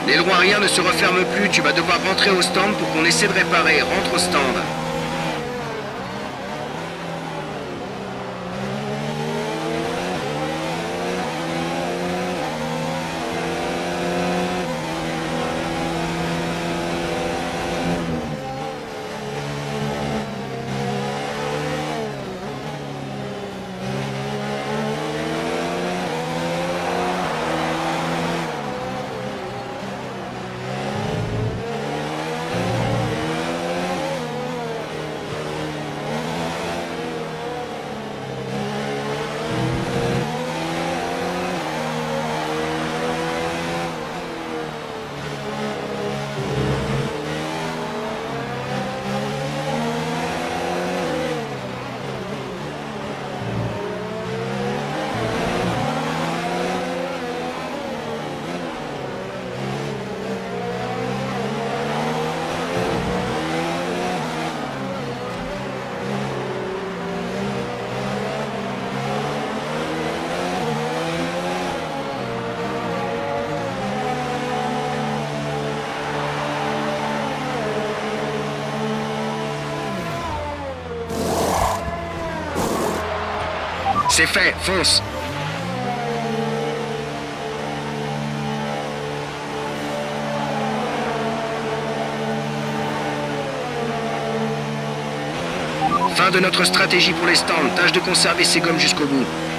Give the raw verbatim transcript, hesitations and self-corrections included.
Les lois, rien ne se referme plus, tu vas devoir rentrer au stand pour qu'on essaie de réparer. Rentre au stand. C'est fait, fonce. Fin de notre stratégie pour les stands. Tâche de conserver ces gommes jusqu'au bout.